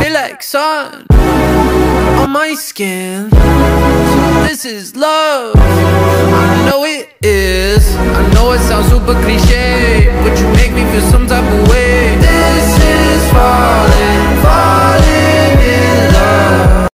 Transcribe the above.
They like sun on my skin. So this is love. I know it is. I know it sounds super cliche.